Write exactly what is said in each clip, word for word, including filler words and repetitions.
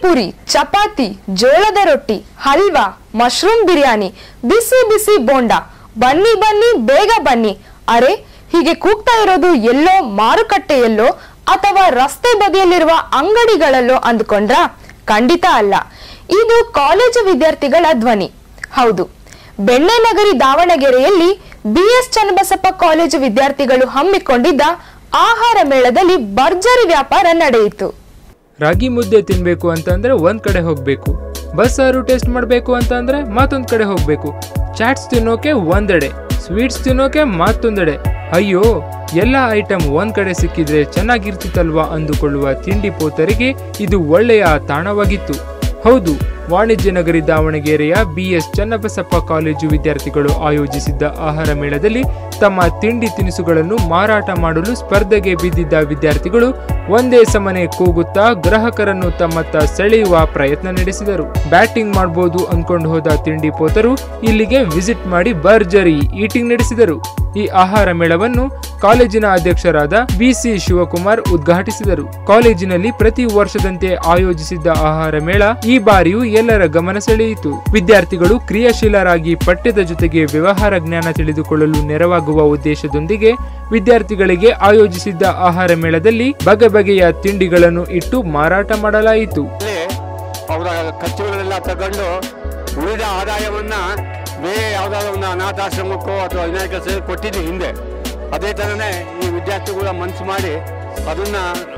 ಪಾನಿಪುರಿ, ಚಪಾತಿ, ಜೋಳದ ರೊಟ್ಟಿ, ಹಲ್ವಾ, ಮಶ್ರೂಮ್ ಬಿರಿಯಾನಿ, ಬಿಸಿ ಬಿಸಿ ಬೋಂಡಾ, ಬನ್ನಿ ಬನ್ನಿ ಬೇಗ ಬನ್ನಿ. ಅರೆ, ಹೀಗೆ ಕೂಗ್ತಾ ಇರೋದು ಎಲ್ಲೋ ಮಾರುಕಟ್ಟೆಯಲ್ಲೋ ಅಥವಾ ರಸ್ತೆ ಬದಿಯಲ್ಲಿರುವ ಅಂಗಡಿಗಳಲ್ಲೋ ಅಂದುಕೊಂಡ್ರಾ? ಖಂಡಿತ ಅಲ್ಲ. ಇದು ಕಾಲೇಜು ವಿದ್ಯಾರ್ಥಿಗಳ ಧ್ವನಿ. ಹೌದು, ಬೆಣ್ಣೆನಗರಿ ದಾವಣಗೆರೆಯಲ್ಲಿ ಬಿ ಎಸ್ ಚನ್ನಬಸಪ್ಪ ಕಾಲೇಜು ವಿದ್ಯಾರ್ಥಿಗಳು ಹಮ್ಮಿಕೊಂಡಿದ್ದ ಆಹಾರ ಮೇಳದಲ್ಲಿ ಭರ್ಜರಿ ವ್ಯಾಪಾರ ನಡೆಯಿತು. ರಾಗಿ ಮುದ್ದೆ ತಿನ್ಬೇಕು ಅಂತಂದ್ರೆ ಒಂದ್ ಕಡೆ ಹೋಗ್ಬೇಕು, ಬಸ್ಸಾರು ಟೇಸ್ಟ್ ಮಾಡಬೇಕು ಅಂತ ಅಂದ್ರೆ ಮತ್ತೊಂದ್ ಕಡೆ ಹೋಗ್ಬೇಕು, ಚಾಟ್ಸ್ ತಿನ್ನೋಕೆ ಒಂದೆಡೆ, ಸ್ವೀಟ್ಸ್ ತಿನ್ನೋಕೆ ಮತ್ತೊಂದೆಡೆ. ಅಯ್ಯೋ, ಎಲ್ಲ ಐಟಮ್ ಒಂದ್ ಕಡೆ ಸಿಕ್ಕಿದ್ರೆ ಚೆನ್ನಾಗಿರ್ತಿತ್ತಲ್ವಾ ಅಂದುಕೊಳ್ಳುವ ತಿಂಡಿ ಪೋತರಿಗೆ ಇದು ಒಳ್ಳೆಯ ತಾಣವಾಗಿತ್ತು. ಹೌದು, ವಾಣಿಜ್ಯ ನಗರಿ ದಾವಣಗೆರೆಯ ಬಿ ಎಸ್ ಚನ್ನಬಸಪ್ಪ ಕಾಲೇಜು ವಿದ್ಯಾರ್ಥಿಗಳು ಆಯೋಜಿಸಿದ್ದ ಆಹಾರ ಮೇಳದಲ್ಲಿ ತಮ್ಮ ತಿಂಡಿ ತಿನಿಸುಗಳನ್ನು ಮಾರಾಟ ಮಾಡಲು ಸ್ಪರ್ಧೆಗೆ ಬಿದ್ದಿದ್ದ ವಿದ್ಯಾರ್ಥಿಗಳು ಒಂದೇ ಸಮನೆ ಕೂಗುತ್ತಾ ಗ್ರಾಹಕರನ್ನು ತಮ್ಮತ್ತ ಸೆಳೆಯುವ ಪ್ರಯತ್ನ ನಡೆಸಿದರು. ಬ್ಯಾಟಿಂಗ್ ಮಾಡಬಹುದು ಅಂದ್ಕೊಂಡು ಹೋದ ತಿಂಡಿ ಪೋತರು ಇಲ್ಲಿಗೆ ವಿಸಿಟ್ ಮಾಡಿ ಭರ್ಜರಿ ಈಟಿಂಗ್ ನಡೆಸಿದರು. ಈ ಆಹಾರ ಮೇಳವನ್ನು ಕಾಲೇಜಿನ ಅಧ್ಯಕ್ಷರಾದ ವಿ ಸಿ ಶಿವಕುಮಾರ್ ಉದ್ಘಾಟಿಸಿದರು. ಕಾಲೇಜಿನಲ್ಲಿ ಪ್ರತಿ ವರ್ಷದಂತೆ ಆಯೋಜಿಸಿದ್ದ ಆಹಾರ ಮೇಳ ಈ ಬಾರಿಯೂ ಎಲ್ಲರ ಗಮನ ಸೆಳೆಯಿತು. ವಿದ್ಯಾರ್ಥಿಗಳು ಕ್ರಿಯಾಶೀಲರಾಗಿ ಪಠ್ಯದ ಜೊತೆಗೆ ವ್ಯವಹಾರ ಜ್ಞಾನ ತಿಳಿದುಕೊಳ್ಳಲು ನೆರವಾಗುವ ಉದ್ದೇಶದೊಂದಿಗೆ ವಿದ್ಯಾರ್ಥಿಗಳಿಗೆ ಆಯೋಜಿಸಿದ್ದ ಆಹಾರ ಮೇಳದಲ್ಲಿ ಬಗೆ ಬಗೆಯ ತಿಂಡಿಗಳನ್ನು ಇಟ್ಟು ಮಾರಾಟ ಮಾಡಲಾಯಿತು. ಅವರ ಖರ್ಚುಗಳೆಲ್ಲ ತಗೊಂಡು ಉಳಿದ ಆದಾಯವನ್ನ ಬೇರೆ ಯಾವುದಾದ್ರು ಒಂದು ಅನಾಥಾಶ್ರಮಕ್ಕೋ ಅಥವಾ ವಿನಾಯಕ ಸೇವೆ ಕೊಟ್ಟಿದ್ದು ಹಿಂದೆ. ಅದೇ ಥರನೇ ಈ ವಿದ್ಯಾರ್ಥಿಗಳ ಮನಸ್ಸು ಮಾಡಿ ಅದನ್ನ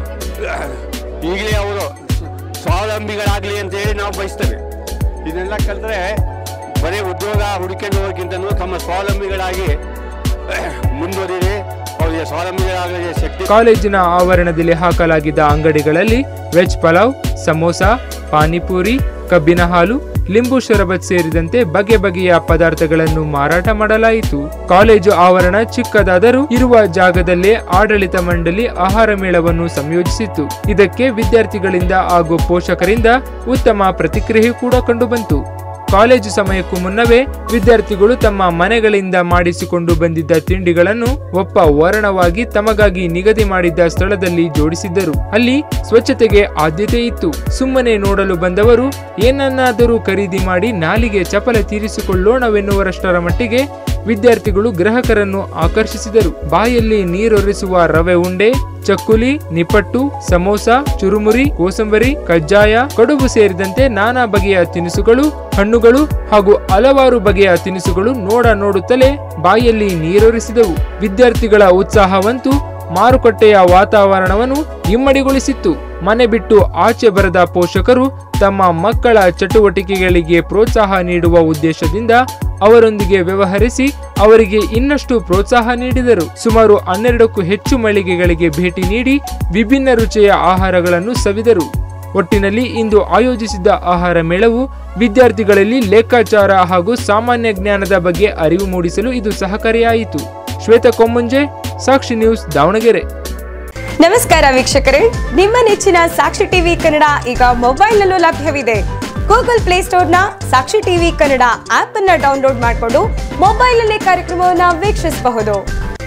ಈಗಲೇ ಅವರು ಸ್ವಾವಲಂಬಿಗಳಾಗಲಿ ಅಂತ ಹೇಳಿ ನಾವು ಬಯಸ್ತೇವೆ. ಇದನ್ನೆಲ್ಲ ಕಲಿತ್ರೆ ಬರೀ ಉದ್ಯೋಗ ಹುಡುಕೊಂಡು ಹೋಗೋಕ್ಕಿಂತನೂ ತಮ್ಮ ಸ್ವಾವಲಂಬಿಗಳಾಗಿ ಮುಂದುವರಿರಿ, ಅವರಿಗೆ ಸ್ವಾವಲಂಬಿಗಳಾಗಲಿಕ್ಕೆ ಶಕ್ತಿ. ಕಾಲೇಜಿನ ಆವರಣದಲ್ಲಿ ಹಾಕಲಾಗಿದ್ದ ಅಂಗಡಿಗಳಲ್ಲಿ ವೆಜ್ ಪಲಾವ್, ಸಮೋಸ, ಪಾನಿಪುರಿ, ಕಬ್ಬಿನ ಹಾಲು, ಲಿಂಬು ಶರಬತ್ ಸೇರಿದಂತೆ ಬಗೆ ಬಗೆಯ ಪದಾರ್ಥಗಳನ್ನು ಮಾರಾಟ ಮಾಡಲಾಯಿತು. ಕಾಲೇಜು ಆವರಣ ಚಿಕ್ಕದಾದರೂ ಇರುವ ಜಾಗದಲ್ಲೇ ಆಡಳಿತ ಮಂಡಳಿ ಆಹಾರ ಮೇಳವನ್ನು ಸಂಯೋಜಿಸಿತ್ತು. ಇದಕ್ಕೆ ವಿದ್ಯಾರ್ಥಿಗಳಿಂದ ಹಾಗೂ ಪೋಷಕರಿಂದ ಉತ್ತಮ ಪ್ರತಿಕ್ರಿಯೆ ಕೂಡ ಕಂಡುಬಂತು. ಕಾಲೇಜು ಸಮಯಕ್ಕೂ ಮುನ್ನವೇ ವಿದ್ಯಾರ್ಥಿಗಳು ತಮ್ಮ ಮನೆಗಳಿಂದ ಮಾಡಿಸಿಕೊಂಡು ಬಂದಿದ್ದ ತಿಂಡಿಗಳನ್ನು ಒಪ್ಪ ವರ್ಣವಾಗಿ ತಮಗಾಗಿ ನಿಗದಿ ಮಾಡಿದ್ದ ಸ್ಥಳದಲ್ಲಿ ಜೋಡಿಸಿದ್ದರು. ಅಲ್ಲಿ ಸ್ವಚ್ಛತೆಗೆ ಆದ್ಯತೆ ಇತ್ತು. ಸುಮ್ಮನೆ ನೋಡಲು ಬಂದವರು ಏನನ್ನಾದರೂ ಖರೀದಿ ಮಾಡಿ ನಾಲಿಗೆ ಚಪಲ ತೀರಿಸಿಕೊಳ್ಳೋಣವೆನ್ನುವರಷ್ಟರ ಮಟ್ಟಿಗೆ ವಿದ್ಯಾರ್ಥಿಗಳು ಗ್ರಾಹಕರನ್ನು ಆಕರ್ಷಿಸಿದರು. ಬಾಯಲ್ಲಿ ನೀರೊರೆಸುವ ರವೆ ಉಂಡೆ, ಚಕ್ಕುಲಿ, ನಿಪ್ಪಟ್ಟು, ಸಮೋಸ, ಚುರುಮುರಿ, ಕೋಸಂಬರಿ, ಕಜ್ಜಾಯ, ಕಡುಬು ಸೇರಿದಂತೆ ನಾನಾ ಬಗೆಯ ತಿನಿಸುಗಳು, ಹಣ್ಣುಗಳು ಹಾಗೂ ಹಲವಾರು ಬಗೆಯ ತಿನಿಸುಗಳು ನೋಡ ನೋಡುತ್ತಲೇ ಬಾಯಲ್ಲಿ ನೀರೊರೆಸಿದವು. ವಿದ್ಯಾರ್ಥಿಗಳ ಉತ್ಸಾಹವಂತೂ ಮಾರುಕಟ್ಟೆಯ ವಾತಾವರಣವನ್ನು ಇಮ್ಮಡಿಗೊಳಿಸಿತ್ತು. ಮನೆ ಬಿಟ್ಟು ಆಚೆ ಬರದ ಪೋಷಕರು ತಮ್ಮ ಮಕ್ಕಳ ಚಟುವಟಿಕೆಗಳಿಗೆ ಪ್ರೋತ್ಸಾಹ ನೀಡುವ ಉದ್ದೇಶದಿಂದ ಅವರೊಂದಿಗೆ ವ್ಯವಹರಿಸಿ ಅವರಿಗೆ ಇನ್ನಷ್ಟು ಪ್ರೋತ್ಸಾಹ ನೀಡಿದರು. ಸುಮಾರು ಹನ್ನೆರಡಕ್ಕೂ ಹೆಚ್ಚು ಮಳಿಗೆಗಳಿಗೆ ಭೇಟಿ ನೀಡಿ ವಿಭಿನ್ನ ರುಚಿಯ ಆಹಾರಗಳನ್ನು ಸವಿದರು. ಒಟ್ಟಿನಲ್ಲಿ ಇಂದು ಆಯೋಜಿಸಿದ್ದ ಆಹಾರ ಮೇಳವು ವಿದ್ಯಾರ್ಥಿಗಳಲ್ಲಿ ಲೆಕ್ಕಾಚಾರ ಹಾಗೂ ಸಾಮಾನ್ಯ ಜ್ಞಾನದ ಬಗ್ಗೆ ಅರಿವು ಮೂಡಿಸಲು ಇದು ಸಹಕಾರಿಯಾಯಿತು. ಶ್ವೇತಾ ಕೊಮ್ಮುಂಜೆ, ಸಾಕ್ಷಿ ನ್ಯೂಸ್, ದಾವಣಗೆರೆ. ನಮಸ್ಕಾರ ವೀಕ್ಷಕರೇ, ನಿಮ್ಮ ನೆಚ್ಚಿನ ಸಾಕ್ಷಿ ಟಿವಿ ಕನ್ನಡ ಈಗ ಮೊಬೈಲ್ನಲ್ಲೂ ಲಭ್ಯವಿದೆ. ಗೂಗಲ್ ಪ್ಲೇಸ್ಟೋರ್ನ ಸಾಕ್ಷಿ ಟಿವಿ ಕನ್ನಡ ಆಪ್ ಅನ್ನ ಡೌನ್ಲೋಡ್ ಮಾಡಿಕೊಂಡು ಮೊಬೈಲ್ನಲ್ಲೇ ಕಾರ್ಯಕ್ರಮವನ್ನು ವೀಕ್ಷಿಸಬಹುದು.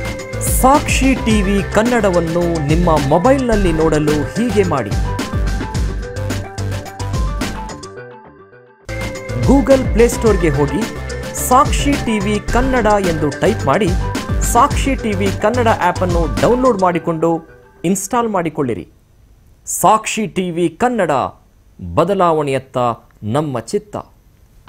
ಸಾಕ್ಷಿ ಟಿವಿ ಕನ್ನಡವನ್ನು ನಿಮ್ಮ ಮೊಬೈಲ್ನಲ್ಲಿ ನೋಡಲು ಹೀಗೆ ಮಾಡಿ. ಗೂಗಲ್ ಪ್ಲೇಸ್ಟೋರ್ಗೆ ಹೋಗಿ ಸಾಕ್ಷಿ ಟಿವಿ ಕನ್ನಡ ಎಂದು ಟೈಪ್ ಮಾಡಿ ಸಾಕ್ಷಿ ಟಿವಿ ಕನ್ನಡ ಆಪ್ ಅನ್ನು ಡೌನ್ಲೋಡ್ ಮಾಡಿಕೊಂಡು ಇನ್ಸ್ಟಾಲ್ ಮಾಡಿಕೊಳ್ಳಿರಿ. ಸಾಕ್ಷಿ ಟಿವಿ ಕನ್ನಡ, ಬದಲಾವಣೆಯತ್ತ ನಮ್ಮ ಚಿತ್ತ.